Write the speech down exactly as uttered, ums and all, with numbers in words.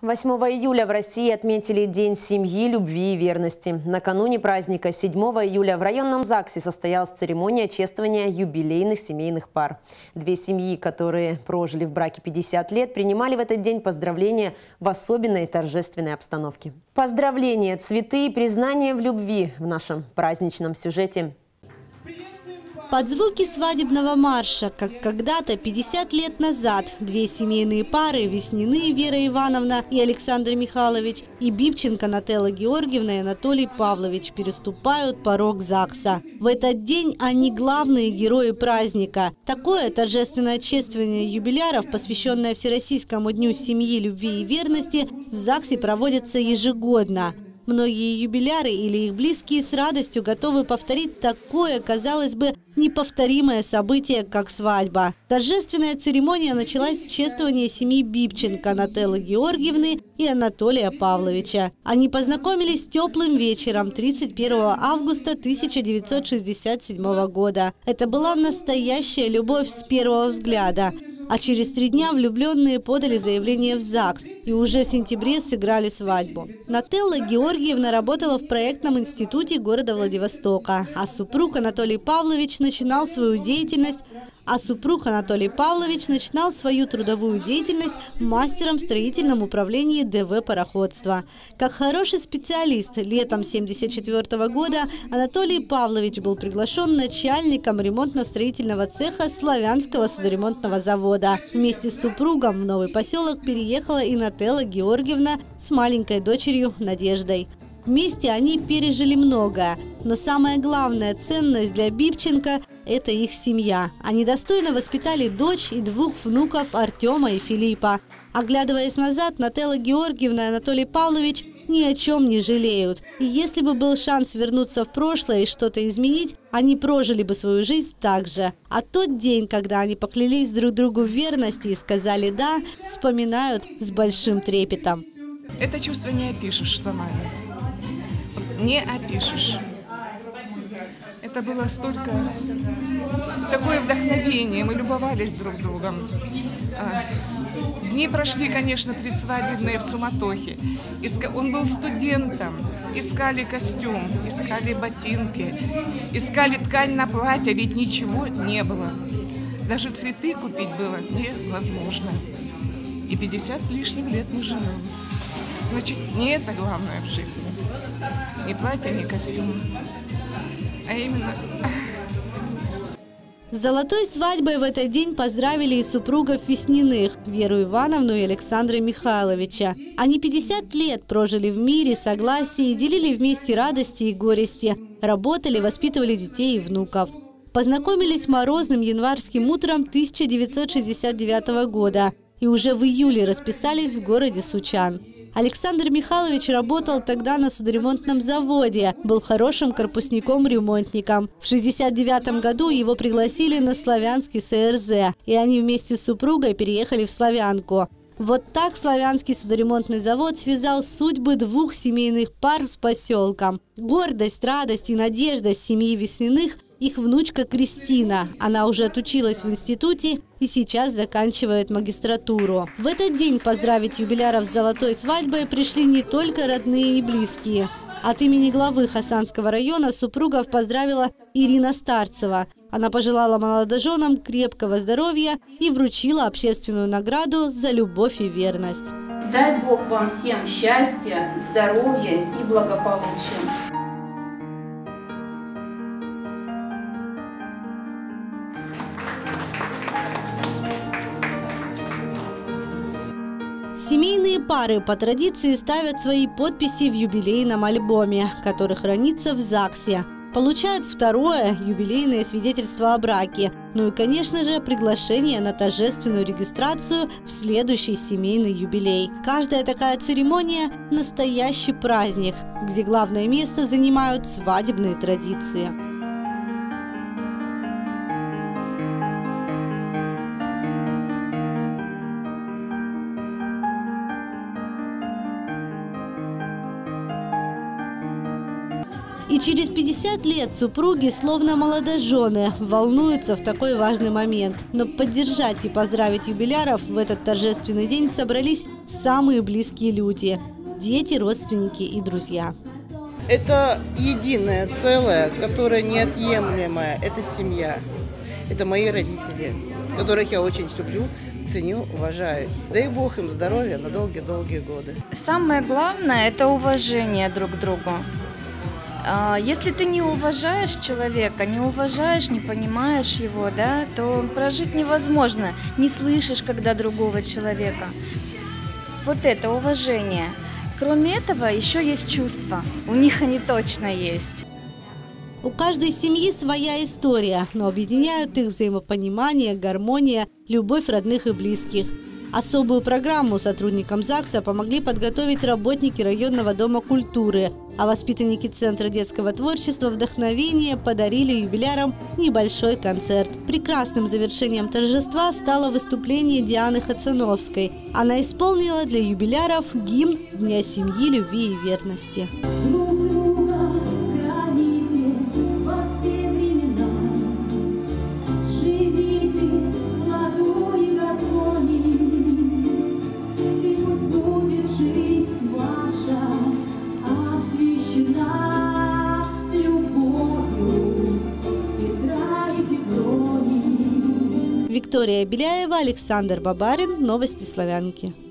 восьмого июля в России отметили День семьи, любви и верности. Накануне праздника седьмого июля в районном ЗАГСе состоялась церемония чествования юбилейных семейных пар. Две семьи, которые прожили в браке пятьдесят лет, принимали в этот день поздравления в особенной торжественной обстановке. Поздравления, цветы и признания в любви в нашем праздничном сюжете. Под звуки свадебного марша, как когда-то пятьдесят лет назад, две семейные пары – Веснины Вера Ивановна и Александр Михайлович и Бибченко Нателла Георгиевна и Анатолий Павлович переступают порог ЗАГСа. В этот день они главные герои праздника. Такое торжественное чествование юбиляров, посвященное Всероссийскому дню семьи, любви и верности, в ЗАГСе проводится ежегодно. Многие юбиляры или их близкие с радостью готовы повторить такое, казалось бы, неповторимое событие, как свадьба. Торжественная церемония началась с чествования семьи Бибченко Нателлы Георгиевны и Анатолия Павловича. Они познакомились теплым вечером тридцать первого августа тысяча девятьсот шестьдесят седьмого года. Это была настоящая любовь с первого взгляда. А через три дня влюбленные подали заявление в ЗАГС и уже в сентябре сыграли свадьбу. Нателла Георгиевна работала в проектном институте города Владивостока, а супруг Анатолий Павлович начинал свою деятельность А супруг Анатолий Павлович начинал свою трудовую деятельность мастером в строительном управлении ДВ пароходства. Как хороший специалист, летом тысяча девятьсот семьдесят четвёртого года Анатолий Павлович был приглашен начальником ремонтно-строительного цеха Славянского судоремонтного завода. Вместе с супругом в новый поселок переехала и Нателла Георгиевна с маленькой дочерью Надеждой. Вместе они пережили многое, но самая главная ценность для Бибченко – это их семья. Они достойно воспитали дочь и двух внуков Артема и Филиппа. Оглядываясь назад, Нателла Георгиевна и Анатолий Павлович ни о чем не жалеют. И если бы был шанс вернуться в прошлое и что-то изменить, они прожили бы свою жизнь так же. А тот день, когда они поклялись друг другу в верности и сказали «да», вспоминают с большим трепетом. Это чувство не опишешь словами. Не опишешь. Это было столько, такое вдохновение, мы любовались друг другом. Дни прошли, конечно, предсвадебные в суматохе. Он был студентом, искали костюм, искали ботинки, искали ткань на платье, ведь ничего не было. Даже цветы купить было невозможно. И пятьдесят с лишним лет мы живем. Значит, не это главное в жизни. Ни платье, ни костюм. А именно... С золотой свадьбой в этот день поздравили и супругов Весниных – Веру Ивановну и Александра Михайловича. Они пятьдесят лет прожили в мире, согласии, делили вместе радости и горести, работали, воспитывали детей и внуков. Познакомились морозным январским утром тысяча девятьсот шестьдесят девятого года и уже в июле расписались в городе Сучан. Александр Михайлович работал тогда на судоремонтном заводе, был хорошим корпусником-ремонтником. В шестьдесят девятом году его пригласили на Славянский СРЗ, и они вместе с супругой переехали в Славянку. Вот так Славянский судоремонтный завод связал судьбы двух семейных пар с поселком. Гордость, радость и надежда семьи Весниных – их внучка Кристина. Она уже отучилась в институте и сейчас заканчивает магистратуру. В этот день поздравить юбиляров с золотой свадьбой пришли не только родные и близкие. От имени главы Хасанского района супругов поздравила Ирина Старцева. Она пожелала молодоженам крепкого здоровья и вручила общественную награду за любовь и верность. Дай Бог вам всем счастья, здоровья и благополучия. Семейные пары по традиции ставят свои подписи в юбилейном альбоме, который хранится в ЗАГСе. Получают второе юбилейное свидетельство о браке. Ну и, конечно же, приглашение на торжественную регистрацию в следующий семейный юбилей. Каждая такая церемония – настоящий праздник, где главное место занимают свадебные традиции. И через пятьдесят лет супруги, словно молодожены, волнуются в такой важный момент. Но поддержать и поздравить юбиляров в этот торжественный день собрались самые близкие люди – дети, родственники и друзья. Это единое целое, которое неотъемлемое. Это семья. Это мои родители, которых я очень люблю, ценю, уважаю. Дай Бог им здоровья на долгие-долгие годы. Самое главное – это уважение друг к другу. Если ты не уважаешь человека, не уважаешь, не понимаешь его, да, то прожить невозможно, не слышишь, когда другого человека. Вот это уважение. Кроме этого, еще есть чувства. У них они точно есть. У каждой семьи своя история, но объединяют их взаимопонимание, гармония, любовь родных и близких. Особую программу сотрудникам ЗАГСа помогли подготовить работники районного дома культуры, а воспитанники Центра детского творчества «Вдохновение» подарили юбилярам небольшой концерт. Прекрасным завершением торжества стало выступление Дианы Хацановской. Она исполнила для юбиляров гимн Дня семьи, любви и верности. Виктория Беляева, Александр Бабарин. Новости Славянки.